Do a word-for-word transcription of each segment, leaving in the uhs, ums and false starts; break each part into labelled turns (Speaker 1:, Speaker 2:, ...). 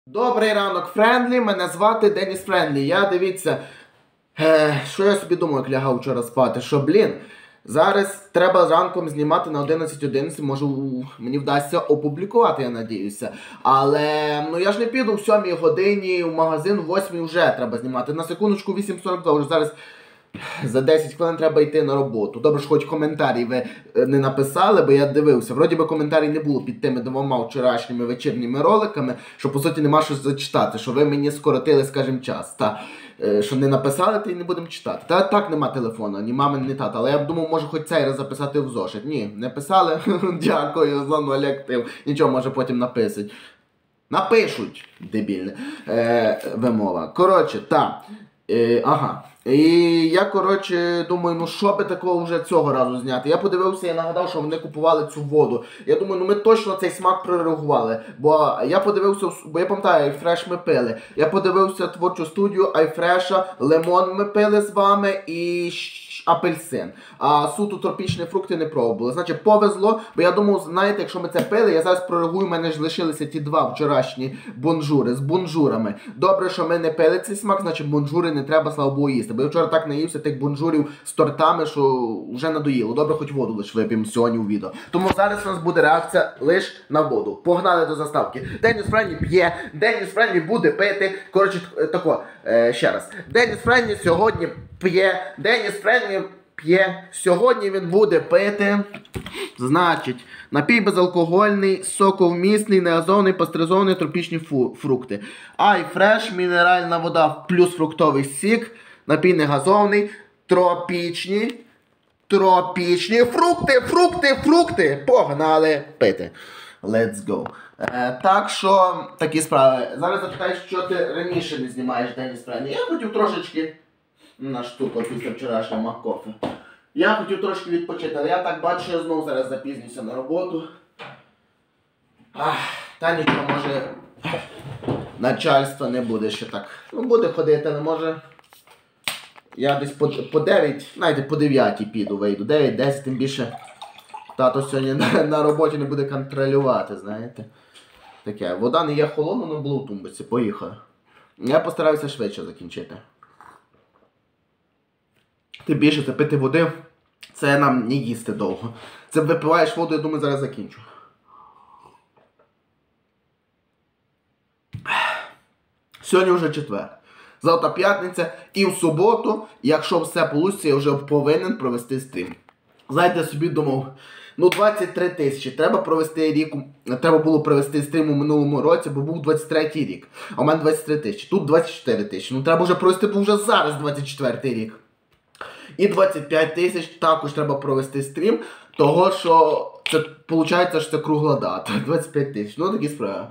Speaker 1: Добрий ранок, Френдлі, мене звати Деніс Френдлі. Я, дивіться, е, що я собі думаю, як лягав вчора спати, що, блін, зараз треба ранком знімати на одинадцять одинадцять, може мені вдасться опублікувати, я надіюся. Але, ну я ж не піду в сьомій годині в магазин, в восьмій вже треба знімати. На секундочку вісім сорок два, вже зараз за десять хвилин треба йти на роботу. Добре, що хоч коментарі ви не написали, бо я дивився. Вроді би коментарі не було під тими двома вчорашніми вечірніми роликами, що по суті нема що зачитати, що ви мені скоротили, скажімо, час. Та, що не написали, то й не будемо читати. Та так нема телефону, ні мами, ні тата. Але я б думав, може хоч цей раз записати в зошит. Ні, не писали. Дякую за нуль актив. Нічого, може потім написать. Напишуть, дебільне. Е, вимова. Коротше, так. Е, ага. І я, коротше, думаю, ну що би такого вже цього разу зняти. Я подивився і нагадав, що вони купували цю воду. Я думаю, ну ми точно цей смак прореагували. Бо я подивився, бо я пам'ятаю, iFresh ми пили. Я подивився творчу студію iFresh, лимон ми пили з вами і апельсин. А суто тропічні фрукти не пробували. Значить, повезло, бо я думав, знаєте, якщо ми це пили, я зараз прореагую, в мене ж лишилися ті два вчорашні бонжури з бонжурами. Добре, що ми не пили цей смак, значить бонжури не треба, слава Богу, їсти. Бо я вчора так наївся тих бонжурів з тортами, що вже надоїло. Добре, хоч воду лише вип'ємо сьогодні у відео. Тому зараз у нас буде реакція лише на воду. Погнали до заставки. Деніс Френдлі п'є, Деніс Френдлі буде пити. Коротше, тако, е, ще раз. Деніс Френдлі сьогодні п'є, Деніс Френдлі п'є, сьогодні він буде пити. Значить, напій безалкогольний, соковмісний, неазований, пастеризований, тропічні фрукти. iFresh, мінеральна вода плюс фруктовий сік, напій негазований, тропічні, тропічні фрукти, фрукти, фрукти. Погнали пити. Let's go. Е, так що, такі справи. Зараз запитаєш, що ти раніше не знімаєш, Деніс Френдлі. Я хотів трошечки на штуку після вчорашнього маккофе. Я хотів трошки відпочити, але я так бачу, що я знову зараз запізнюся на роботу. Ах, та нічого, може, начальство не буде ще так. Ну, буде ходити, але може я десь по, по дев'ять, знаєте, по дев'ятій піду, вийду. дев'ять десять, тим більше тато сьогодні на, на роботі не буде контролювати, знаєте. Таке, вода не є холодна, але було в тумбочці, поїхали. Я постараюся швидше закінчити. Тим більше, це пити води, це нам не їсти довго. Це випиваєш воду, я думаю, зараз закінчу. Сьогодні вже четвер. Завтра п'ятниця і в суботу, якщо все вийде, я вже повинен провести стрім. Знаєте, я собі думав, ну двадцять три тисячі, треба провести рік, треба було провести стрім у минулому році, бо був двадцять третій рік. А у мене двадцять три тисячі, тут двадцять чотири тисячі. Ну треба вже провести, бо вже зараз двадцять четвертий рік. І двадцять п'ять тисяч також треба провести стрім, того що це виходить, що це кругла дата. двадцять п'ять тисяч, ну такі справи.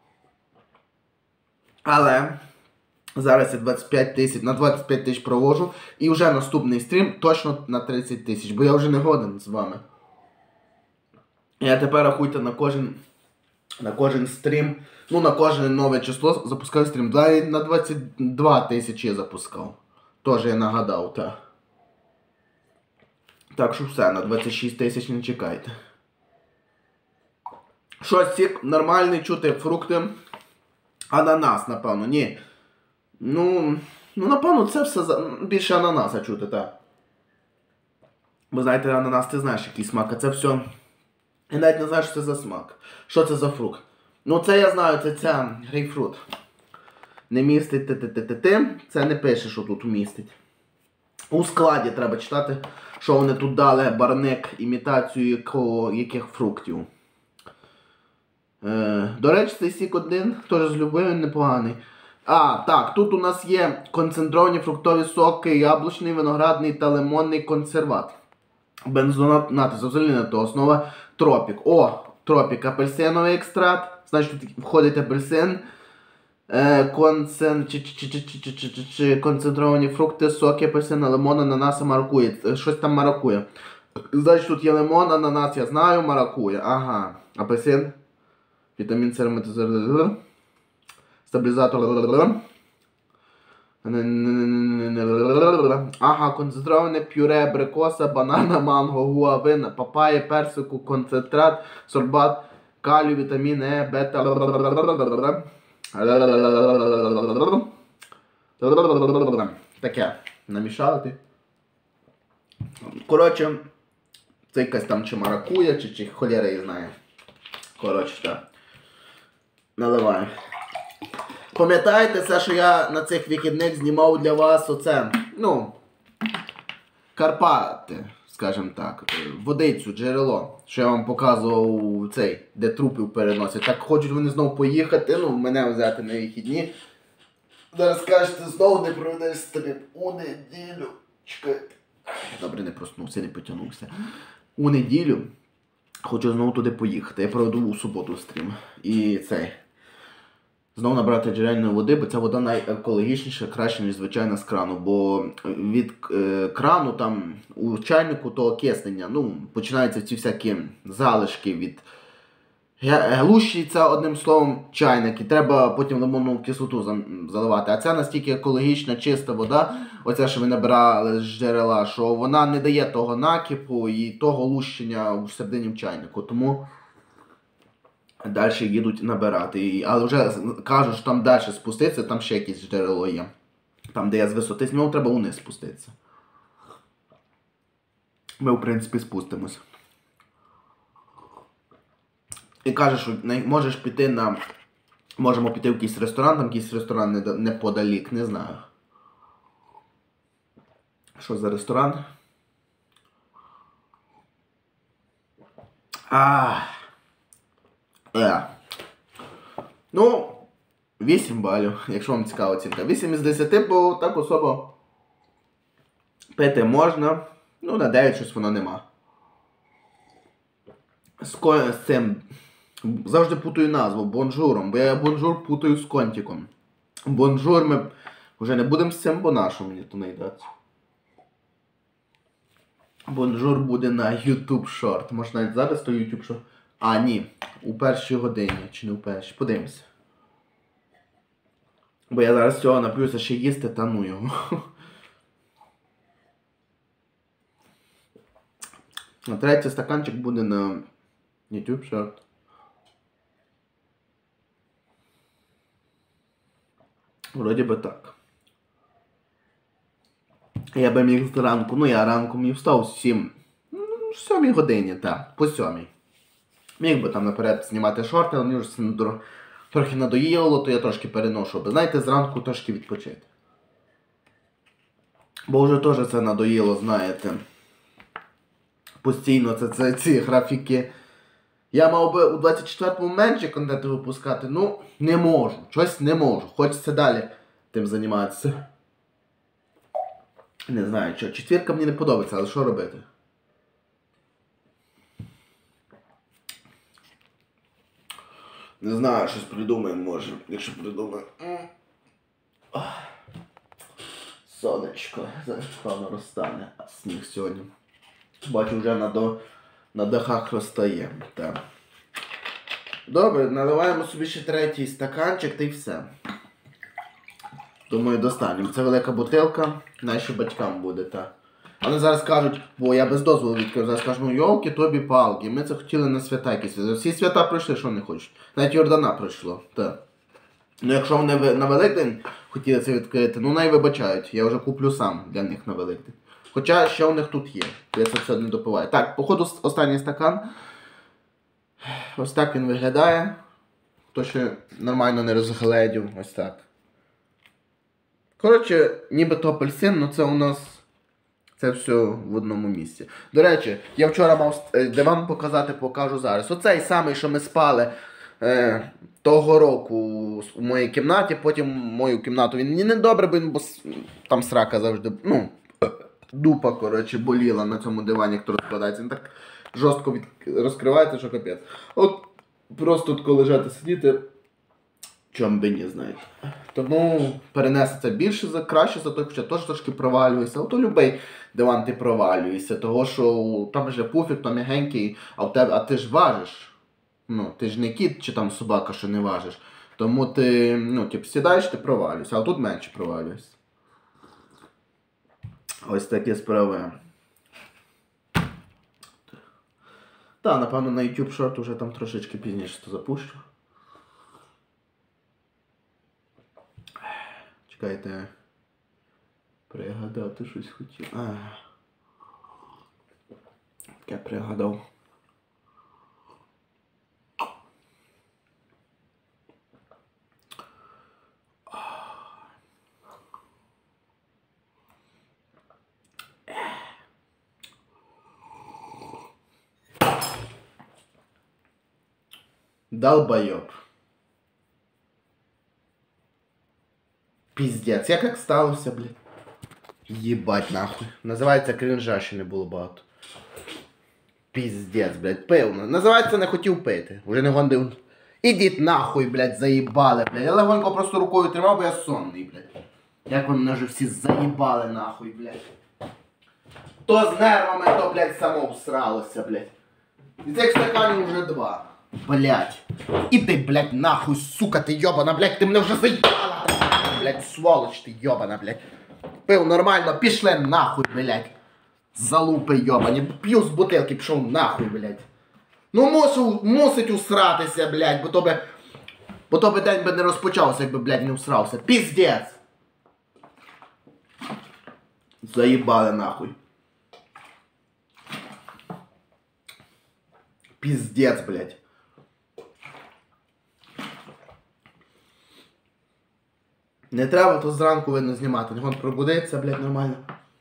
Speaker 1: Але зараз я двадцять п'ять тисяч, на двадцять п'ять тисяч провожу і вже наступний стрім точно на тридцять тисяч, бо я вже не годен з вами. Я тепер, рахуйте, на кожен, на кожен стрім, ну на кожне нове число запускаю стрім. На двадцять два тисячі я запускав. Тож я нагадав, так. Так що все, на двадцять шість тисяч не чекайте. Щось сік нормальний, чути фрукти. Ананас, напевно, ні. Ну, ну напевно, це все за... більше ананаса чути, так. Бо знаєте, ананас, ти знаєш, який смак, а це все... Я навіть не знаю, що це за смак. Що це за фрукт? Ну це я знаю, це ця грейпфрут. Не містить ти-ти-ти-ти-ти, це не пише, що тут містить. У складі треба читати, що вони тут дали барник, імітацію якого, яких фруктів. Е, до речі, цей сік один, хто ж злюбив, він непоганий. А, так, тут у нас є концентровані фруктові соки, яблучний, виноградний та лимонний консерват. Бензонат, взагалі не то, основа тропік. О, тропік, апельсиновий екстракт, значить тут входить апельсин. Концен... Концентровані фрукти, соки, апельсина, лимон, ананаса, маракуя. Щось там маракуя. Значить, тут є лимон, ананас, я знаю, маракуя. Ага. Апельсин. Вітамін С, ароматизатор. Стабілізатор. Ага, концентроване пюре, абрикоса, банана, манго, гуавина, папая, персику, концентрат, сорбат, калію, вітамін Е, бета. Таке. Намішати. Коротше, це якась там чи маракуя, чи, чи холєра її знає. Коротше, так. Наливаю. Пам'ятаєте все, що я на цих вихідних знімав для вас оце, ну, Карпати, скажімо так, водицю, джерело, що я вам показував цей, де трупів переносять. Так хочуть вони знову поїхати, ну, мене взяти на вихідні. Зараз скажете, знову не проведеш стрім у неділю. Чекайте. Добре, не проснувся, не потягнувся. У неділю хочу знову туди поїхати. Я проведу у суботу стрім. І цей. Знову набрати джерельної води, бо ця вода найекологічніша, краще, ніж звичайна з крану. Бо від е, крану там у чайнику то окиснення, ну, починаються ці всякі залишки від глущиться, одним словом, чайник. І треба потім лимонну кислоту заливати. А ця настільки екологічна, чиста вода, оця, що ви набирали з джерела, що вона не дає того накипу і того лущення у середині в чайнику. Тому далі їдуть набирати. Але вже кажуть, що там далі спуститися, там ще якесь джерело є. Там, де я з висоти знімав, треба униз спуститися. Ми, в принципі, спустимось. І каже, що можеш піти на... Можемо піти в якийсь ресторан, там якийсь ресторан неподалік, не знаю. Що за ресторан? Ааа. Е. Ну, вісім балів, якщо вам цікава оцінка. вісім із десяти, бо так особо пити можна. Ну, на дев'ять щось воно нема. З, з цим... Завжди путаю назву бонжуром, бо я бонжур путаю з контиком. Бонжур ми вже не будемо з цим, бо нашому мені то не йдеться. Бонжур буде на YouTube Short. Може навіть зараз то YouTube Short. А, ні. У першій годині. Чи не у першій. Подивимося. Бо я зараз цього нап'юся ще їсти та ну його. А третій стаканчик буде на YouTube Short. Вроді би так. Я би міг зранку, ну я ранку міг встав в сім, ну, в сьомій годині, так, по сьомій. Міг би там наперед знімати шорти, але мені вже трохи надоїло, то я трошки переношу. Бо знаєте, зранку трошки відпочити. Бо вже теж це надоїло, знаєте. Постійно це, це ці графіки. Я мав би у двадцять четвертому менше контенту випускати, ну, не можу, щось не можу. Хочеться далі тим займатися. Не знаю, що. Четвірка мені не подобається, але що робити? Не знаю, щось придумаємо, може, якщо придумаємо. Сонечко, зараз певно розтане, а сніг сьогодні. Бачу, вже на, до, на дахах розтає. Так. Добре, наливаємо собі ще третій стаканчик та й все. Думаю, достанемо. Це велика бутилка, нашим батькам буде, так. Вони зараз кажуть, бо я без дозволу відкрив, зараз кажуть, ну йолки тобі палки, ми це хотіли на свята якісь. Всі свята пройшли, що вони хочуть. Навіть Йордана пройшло, так. Ну якщо вони на Великдень хотіли це відкрити, ну най вибачають, я вже куплю сам для них на Великдень. Хоча ще у них тут є, я це все не допиваю. Так, походу останній стакан. Ось так він виглядає. Хто ще нормально не розгледів, ось так. Коротше, нібито апельсин, але це у нас це все в одному місці. До речі, я вчора мав, де вам показати, покажу зараз. Оцей самий, що ми спали е, того року у моїй кімнаті, потім мою кімнату він мені не добре, бо там срака завжди, ну, дупа, коротше, боліла на цьому дивані, хто розкладається. Він так жорстко від... розкривається, що капець. От просто тут коли лежати сидіти, чом би не, знаєте. Тому перенесеться більше, за краще, за той, хоча теж трошки провалюєшся. Ото любий диван ти провалюєшся, того що там вже пуфік, то м'ягенький, а, в тебе, а ти ж важиш. Ну, ти ж не кіт чи там собака, що не важиш. Тому ти, ну, тип, сідаєш, ти провалюєшся, а тут менше провалюєшся. Ось такі справи. Так, напевно, на YouTube Short уже там трошечки пізніше то запущу. Чекайте. Пригадати щось хотів. А. Таке пригадав. Долбоёб. Пиздец, як як сталося, блядь. Єбать нахуй. Називається крінжа, ще не було багато. Пиздец, блядь, пив. Називається не хотів пити. Уже не гондив. Ідіть нахуй, блядь, заїбали, блядь. Я легонько просто рукою тримав, бо я сонний, блядь. Як ви мене вже всі заїбали нахуй, блядь. То з нервами, то, блядь, само всралося, блядь. І цих стаканів вже два. Блядь. Іди, блядь, нахуй, сука, ти йобана, блядь, ти мене вже заїбала. Блядь, сволоч ти йобана, блядь. Пив нормально, пішли нахуй, блядь. Залупи йобані. П'ю з бутилки, пішов нахуй, блядь. Ну мусив, мусить усратися, блядь, бо то би... Бо то би день би не розпочався, якби, блядь, не усрався. Піздець. Заїбали нахуй. Піздець, блядь. Не треба то зранку видно знімати. Вон пробудиться, блядь, нормально.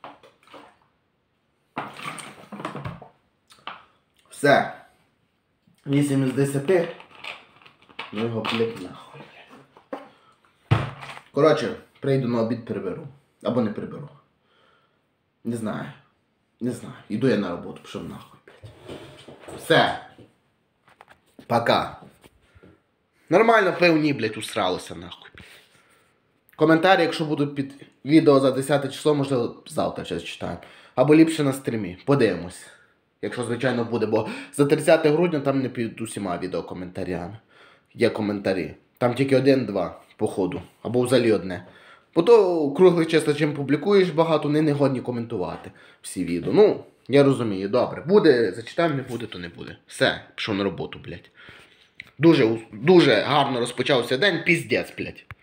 Speaker 1: Все. вісім із десяти. Ну його, блядь, нахуй, блядь. Коротше, прийду на обід, приберу. Або не приберу. Не знаю. Не знаю. Іду я на роботу, пішов нахуй, блядь. Все. Пока. Нормально певні, блядь, усралося нахуй. Коментарі, якщо будуть під відео за десяте число, можливо, завтра щось читаю. Або ліпше на стрімі. Подивимось. Якщо, звичайно, буде, бо за тридцяте грудня там не під усіма відеокоментарями. Є коментарі. Там тільки один-два, походу. Або взагалі одне. Бо то круглих числа, чим публікуєш багато, вони не годні коментувати всі відео. Ну, я розумію, добре. Буде, зачитаємо, не буде, то не буде. Все, пішов на роботу, блядь. Дуже, дуже гарно розпочався день, піздець, блядь.